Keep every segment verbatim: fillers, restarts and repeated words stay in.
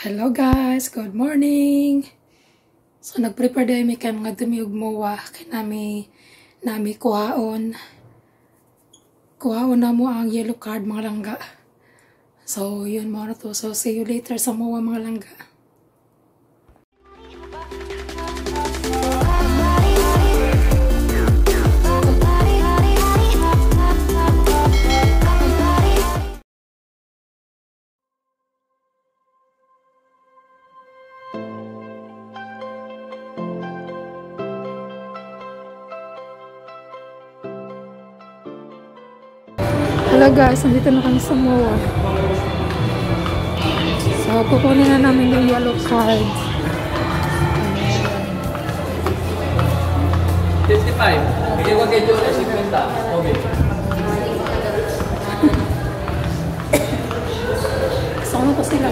Hello guys, good morning. So nag-prepare day mi kay mga dumi ug mowa kay nami nami kuhaon. Kuhaon na mo ang yellow card mga langga. So yun mo na to. So see you later sa mowa mga langga. Hello guys, nandito na kami sa M O A. So, kukunin na namin yung yellow card. fifty-five. Hindi ko kayo na fifty. Okay. Kasama ko sila.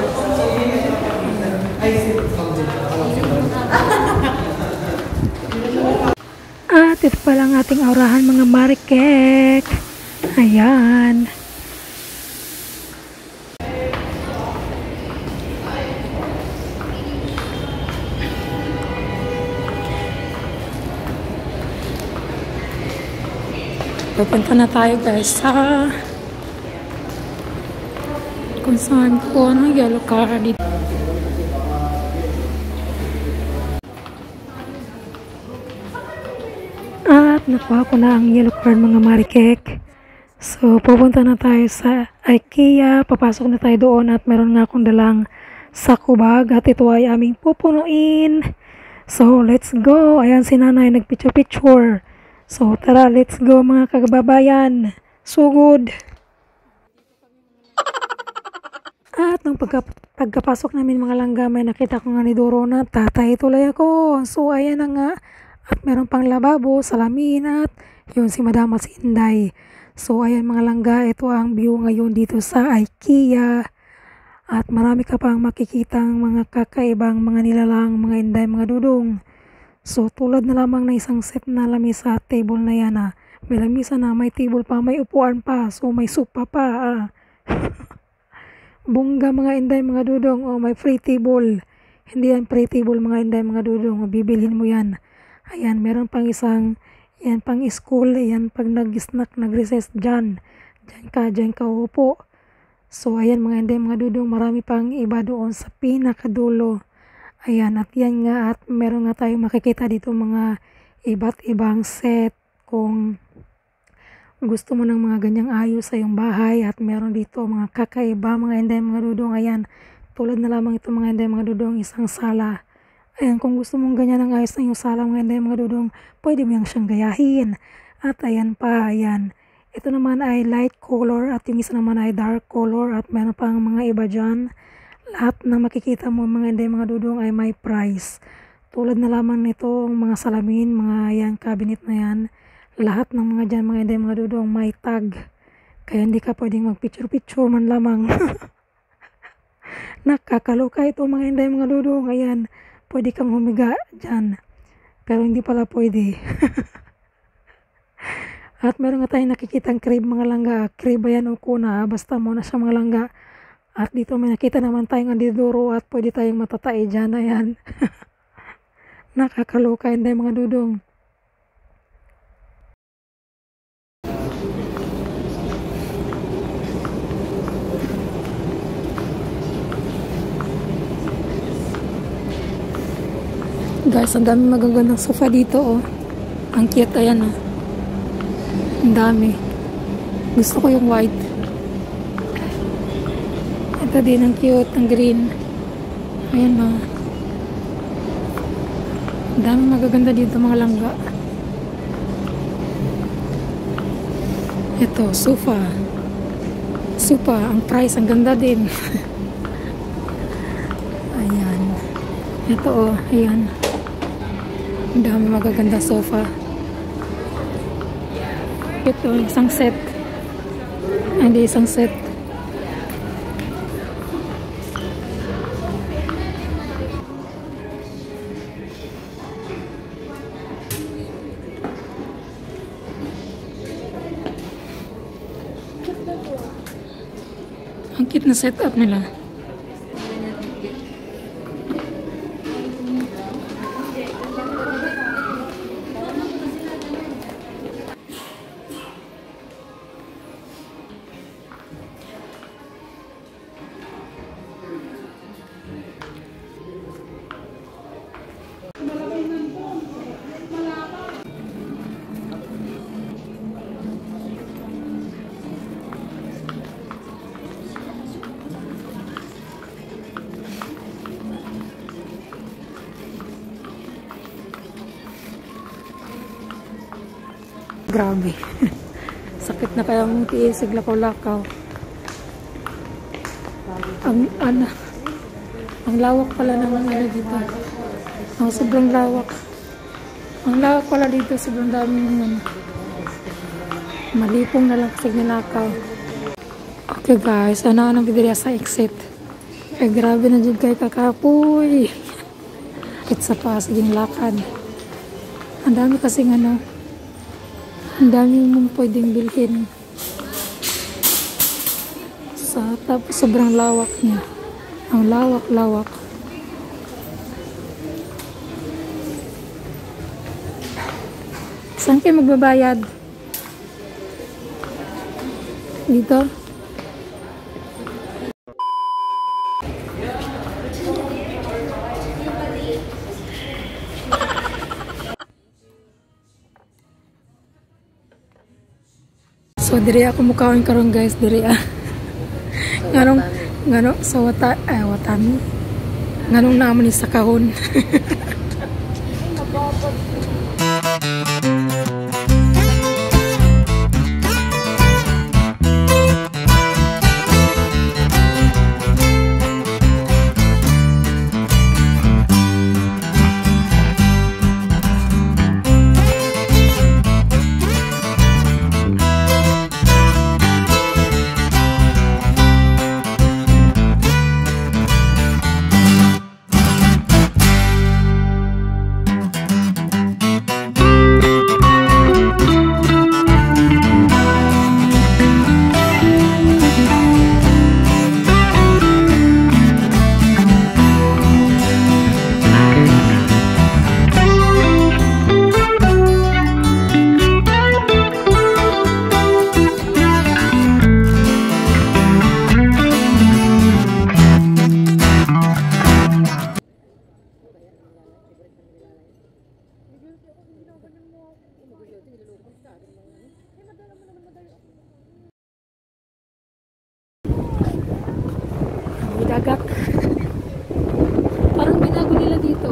At ito pala ang ating aurahan mga marikek. Ayan. Pupunta na tayo guys sa kung saan ko ng yellow card dito. At nakuha ko na ang yellow card mga marikek. So, pupunta na tayo sa IKEA. Papasok na tayo doon at meron nga akong dalang sakubag at ito ay aming pupunuin. So, let's go. Ayan si nanay nagpicture-picture. So, tara, let's go mga kagababayan. So good. At nung pagka, pagkapasok namin mga langga, may nakita ko nga ni Doro na tatay tuloy ako. So, ayan na nga. At meron pang lababo, salamin at yun si Madam at si Inday. So, ayan mga langga, ito ang view ngayon dito sa IKEA. At marami ka pang makikitang mga kakaibang mga nilalang, mga Inday, mga dudong. So, tulad na lamang na isang set na lamisa at table na yan ah. May lamisa na, may table pa, may upuan pa. So, may sopa pa ah. Bongga mga Inday, mga dudong. Oh, may free table. Hindi yan free table mga Inday, mga dudong. Bibilhin mo yan. Ayan, meron pang isang yan pang school, yan pag nag-snack, nag-recess dyan. Dyan ka, dyan ka upo. So, ayan mga Inday, mga dudong, marami pang iba doon sa pinakadulo. Ayan, at yan nga, at meron nga tayong makikita dito mga iba't ibang set. Kung gusto mo ng mga ganyang ayos sa iyong bahay, at meron dito mga kakaiba, mga Inday, mga dudong. Ayan, tulad na lamang ito mga Inday, mga dudong, isang sala. Ayan, kung gusto mong ganyan ang ayos na yung sala mga Inday, mga dudong, pwede mo yung siyang gayahin. At ayan pa, ayan. Ito naman ay light color at yung isa naman ay dark color at meron pang mga iba dyan. Lahat na makikita mo mga Inday, mga dudong ay may price. Tulad na lamang nito, mga salamin, mga ayan, cabinet na yan. Lahat ng mga dyan mga Inday, mga dudong may tag. Kaya hindi ka pwedeng mag-picture-picture man lamang. Nakakaloka ito mga Inday, mga dudong. Ayan. Pwede kang humiga dyan. Pero hindi pala pwede. At meron nga tayong nakikitang crib mga langga. Crib yan o kuna. Basta muna siya mga langga. At dito may nakita naman tayong andidoro at pwede tayong matatae dyan. Ayan. Nakakaloka hindi mga dudong. Guys, ang dami magagandang sofa dito oh. Ang cute, ayan oh. Ang dami. Gusto ko yung white. Ito din ang cute, ang green. Ayan oh. Ang dami magaganda dito mga langga. Ito, sofa. Sofa, ang price, ang ganda din. Ayan. Ito oh, ayan. Ang dami magaganda sofa. Ito, isang set. Hindi, isang set. Ang cute na setup nila. grabe. Sakit na kaya mong tiisig lakaw-lakaw. Ang, ano, ang lawak pala ng ano dito. Ang sobrang lawak. Ang lawak pala dito, sobrang daming ano. Malipong na lang kasi nilakaw. Okay guys, ano anong bidira sa exit. Ay grabe na dyan kay kakapoy. It's sa pa, siging lakad. Ang dami kasing ano, ang dami mong pwedeng bilhin. Sa, tapos sobrang lawak niya. Ang lawak-lawak. Saan kayo magbabayad? Dito? So diri ako mukhaon karon guys, diri ah. Nganong ngano sa wata ay watami. Nganong naman ni sa kahon. Dagat. Parang binago nila dito.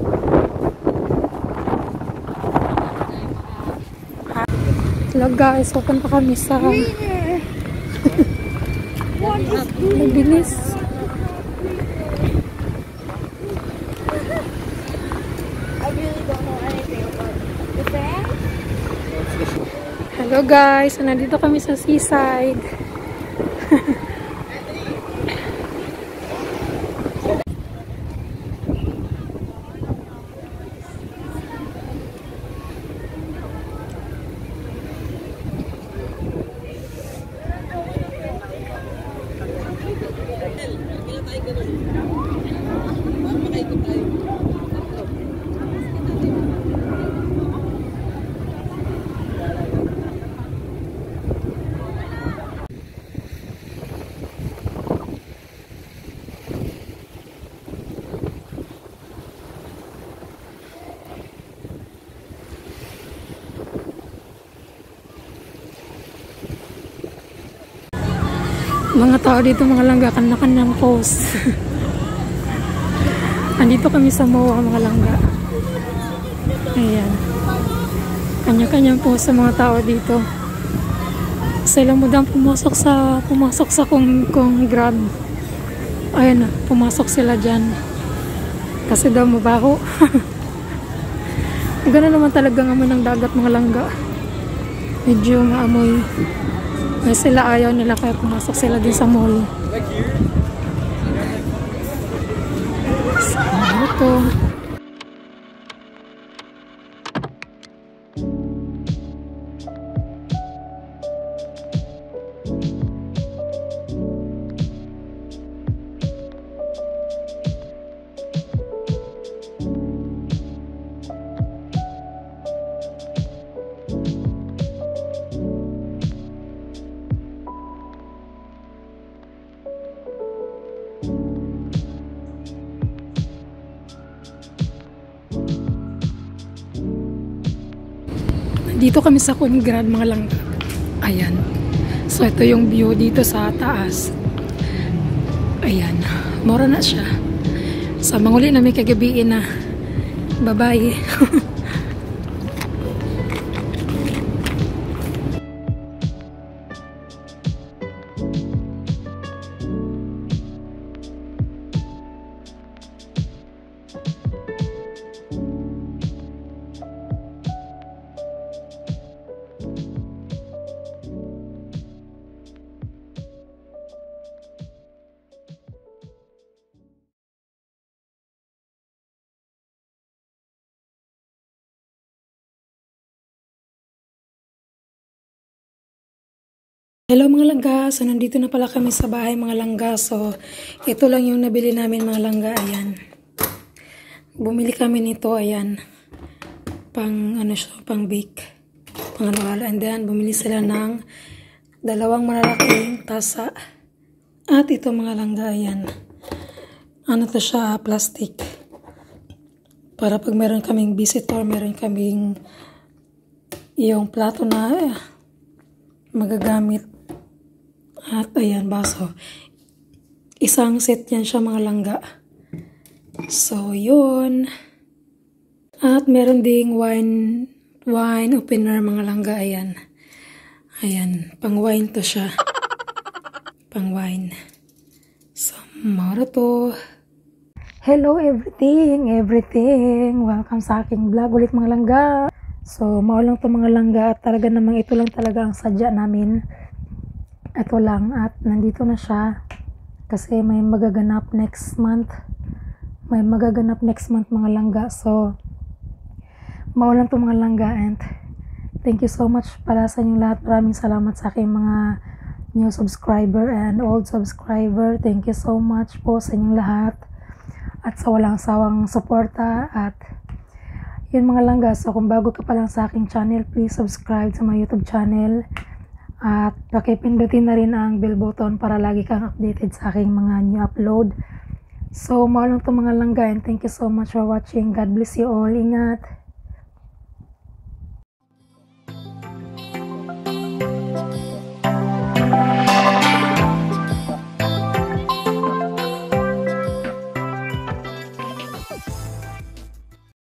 Hello guys, open pa kami sa bilis. Hello guys, nandito kami sa seaside. Mga tao dito, mga langga, kanya-kanyang post. Andito kami sa M O A, mga langga. Ayan. Kanya-kanyang post sa mga tao dito. Sila mo daw pumasok sa, pumasok sa kung, kung Grab. Ayan na, pumasok sila dyan. Kasi daw mabaho. Gano'n naman talaga ng amoy ng dagat, mga langga. Medyo maamoy. May sila ayaw nila kaya pumasok sila din sa mall. Ano to? Dito kami sa Congrad, mga langga. Ayan. So, ito yung view dito sa taas. Ayan. Mura na siya. So, manguli na may kagabiin na. Bye-bye. Hello mga langga, so nandito na pala kami sa bahay mga langga. So ito lang yung nabili namin mga langga, ayan. Bumili kami nito, ayan. Pang ano siya, pang bake. Pang ano, and then bumili sila ng dalawang malalaking tasa. At ito mga langga, ayan. Ano to siya, plastic. Para pag meron kaming visitor, meron kaming yung plato na eh, magagamit. At ayan, baso. Isang set yan siya mga langga. So, yun. At meron ding wine, wine opener mga langga, ayan. Ayan, pang wine to siya. Pang wine. So, mara to. Hello everything, everything. Welcome sa aking vlog ulit mga langga. So, maulang to mga langga. At talaga namang ito lang talaga ang sadya namin. Ito lang, at nandito na siya kasi may magaganap next month. May magaganap next month mga langga. So, maulan to mga langga, and thank you so much para sa inyong lahat. Maraming salamat sa aking mga new subscriber and old subscriber. Thank you so much po sa inyong lahat at sa walang sawang suporta. At yun mga langga, so kung bago ka pa lang sa aking channel, please subscribe sa my YouTube channel. At pakipindutin na rin ang bell button para lagi kang updated sa aking mga new upload. So, maulang to mga langga, and thank you so much for watching. God bless you all. Ingat!